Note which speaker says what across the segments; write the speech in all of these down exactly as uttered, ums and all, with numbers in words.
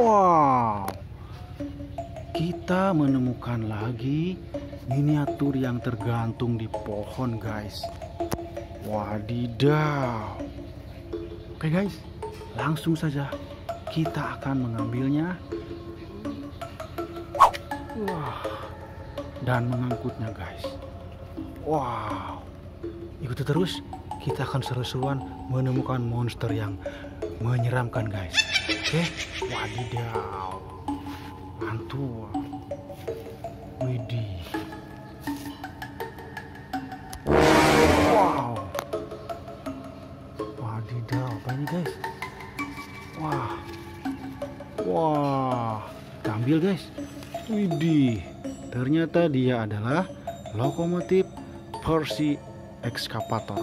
Speaker 1: Wow, kita menemukan lagi miniatur yang tergantung di pohon, guys. Wadidaw. Oke guys, langsung saja kita akan mengambilnya. Wah, dan mengangkutnya, guys. Wow, ikuti terus, kita akan seru-seruan menemukan monster yang menyeramkan, guys. Oke, wadidaw, mantul. Widih. Wow, wadidaw, apa ini, guys? Wah, wah, kita ambil, guys. Widih, ternyata dia adalah lokomotif Percy Excavator.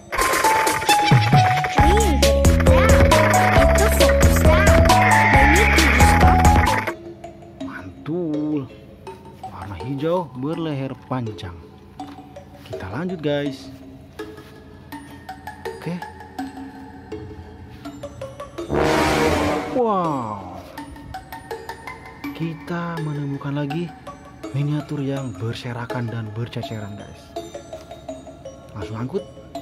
Speaker 1: Mantul, warna hijau berleher panjang. Kita lanjut, guys. Oke. Wow, kita menemukan lagi miniatur yang berserakan dan berceceran, guys. Langsung angkut.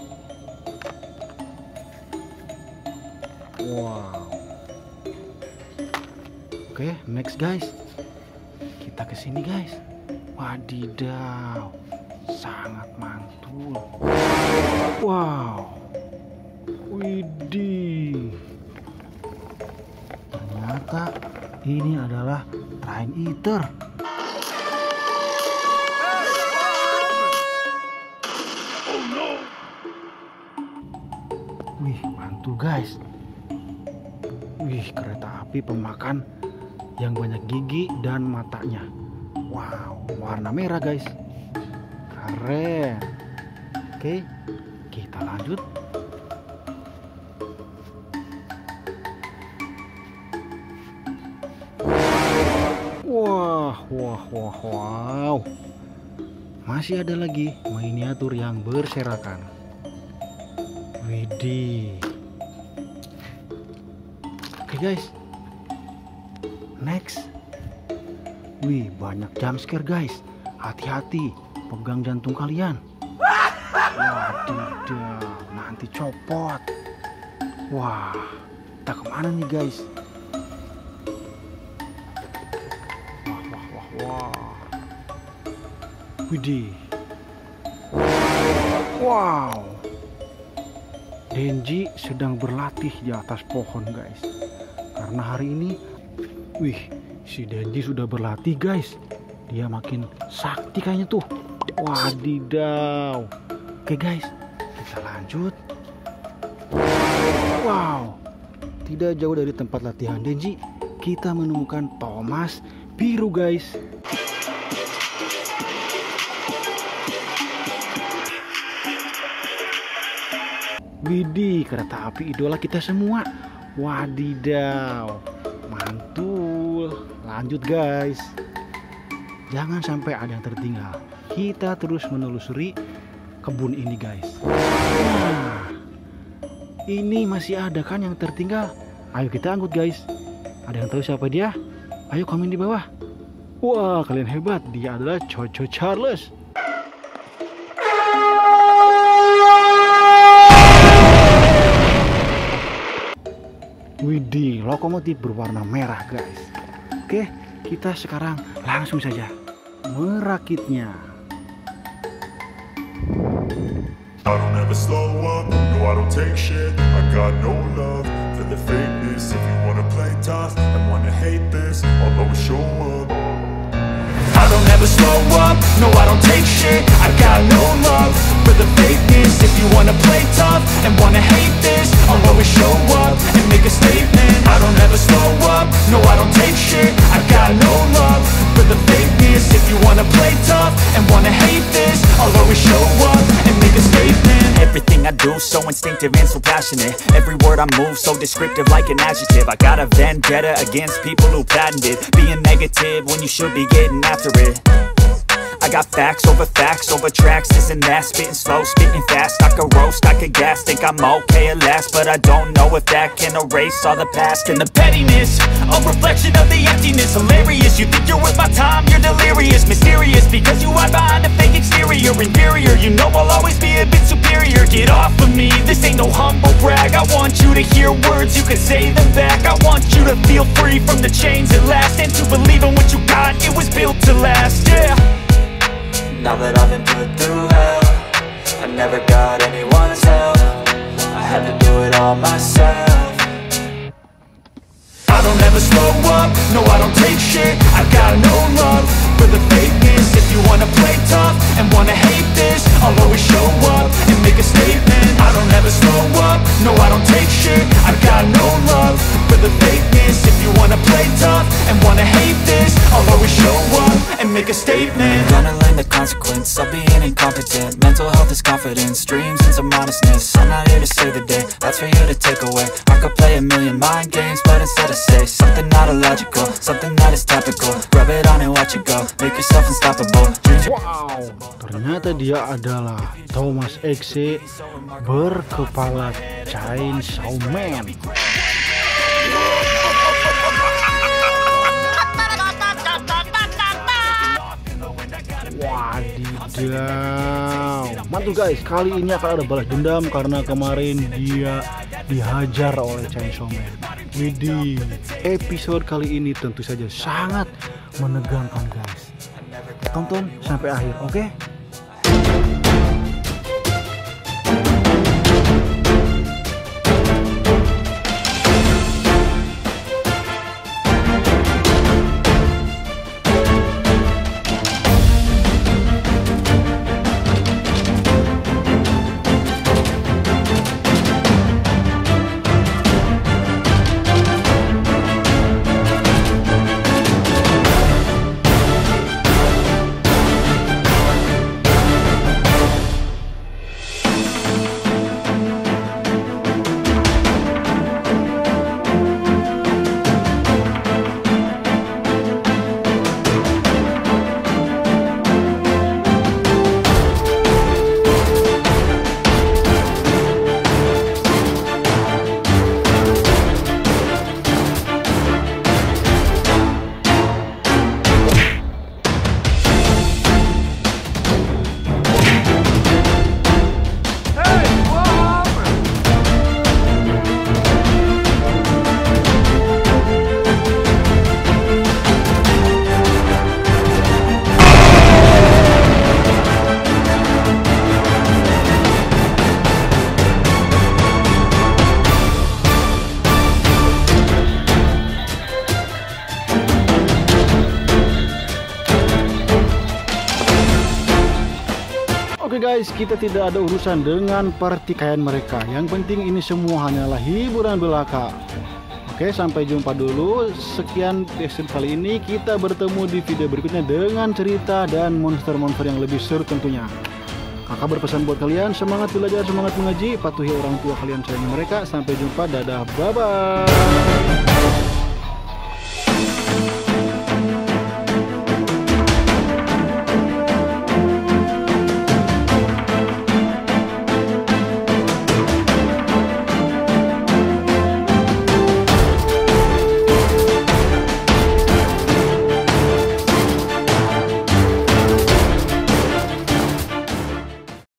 Speaker 1: Wow. Oke, next, guys. Kita ke sini, guys. Wadidaw, sangat mantul. Wow, widih. Ternyata ini adalah Train Eater. Wih, mantul, guys. Wih, kereta api pemakan yang banyak gigi dan matanya. Wow, warna merah, guys. Keren. Oke, kita lanjut. Wah, wah, wah, wow. Masih ada lagi miniatur yang berserakan. Widih. Oke, guys. Next. Wih, banyak jump scare, guys. Hati-hati, pegang jantung kalian. Wadidaw, nanti copot. Wah, kita kemana nih, guys? Wah, wah, wah, wah. Widih. Wow. Denji sedang berlatih di atas pohon, guys. Karena hari ini, wih, si Denji sudah berlatih, guys. Dia makin sakti kayaknya tuh. Wadidaw. Oke, guys, kita lanjut. Wow, tidak jauh dari tempat latihan Denji, kita menemukan Thomas biru, guys. Widih, kereta api idola kita semua. Wadidaw, mantul. Lanjut, guys. Jangan sampai ada yang tertinggal. Kita terus menelusuri kebun ini, guys. Nah, ini masih ada kan yang tertinggal? Ayo kita angkut, guys. Ada yang tahu siapa dia? Ayo komen di bawah. Wah, kalian hebat. Dia adalah Coco Charles. Widih, lokomotif berwarna merah, guys. Oke, kita sekarang langsung saja merakitnya.
Speaker 2: I don't ever slow up, no I don't take shit. I got no love for the fakeness. If you wanna play tough and wanna hate this, I'll always show up. I don't ever slow up, no I don't take shit. I got no love for the fakeness. If you wanna play tough and wanna hate this, I'll always show up and make a statement. I don't ever slow up, no I don't take shit. I got no love for the fakeness. If you wanna play tough and wanna hate this, I'll always show up and make a statement.
Speaker 3: Everything I do so instinctive and so passionate. Every word I move so descriptive like an adjective. I got a vendetta against people who patented being negative when you should be getting after it. I got facts over facts over tracks, isn't that spitting slow, spitting fast? I could roast, I could gas, think I'm okay at last, but I don't know if that can erase all the past. And the pettiness, a reflection of the emptiness. Hilarious, you think you're worth my time, you're delirious. Mysterious, because you hide behind a fake exterior. Inferior, you know I'll always be a bit superior. Get off of me, this ain't no humble brag. I want you to hear words, you can say them back. I want you to feel free from the chains at last, and to believe in what you got, it was built to last, yeah.
Speaker 4: Now that I've been put through hell, I never got anyone's help, I had to do it all myself.
Speaker 3: I don't ever slow up, no I don't take shit. I got no love for the fakeness. If you wanna play tough and wanna hate this, I'll always show up and make a statement. I don't ever slow up, no I don't take shit. I got no love for the fakeness. If you wanna play tough and wanna hate this, I'll always show up and make a statement.
Speaker 4: Gonna learn the consequence of being incompetent. Mental health is confidence, dreams and some modestness. I'm not here to save the day, that's for you to take away. I could play a million mind games, but instead I say something not illogical, something that is topical. Rub it on and watch it go, make yourself unstoppable. Dreams.
Speaker 1: Wow, ternyata dia adalah Thomas X C berkepala Chainsaw Man. Wadidaw, mantul guys. Kali ini akan ada balas dendam karena kemarin dia dihajar oleh Chainsaw Man. Widih, episode kali ini tentu saja sangat menegangkan guys. Tonton sampai akhir, oke? Okay? Oke guys, kita tidak ada urusan dengan pertikaian mereka. Yang penting ini semua hanyalah hiburan belaka. Oke, sampai jumpa dulu. Sekian episode kali ini. Kita bertemu di video berikutnya dengan cerita dan monster-monster yang lebih seru tentunya. Kakak berpesan buat kalian, semangat belajar, semangat mengaji, patuhi orang tua kalian, sayangi mereka. Sampai jumpa, dadah, bye-bye.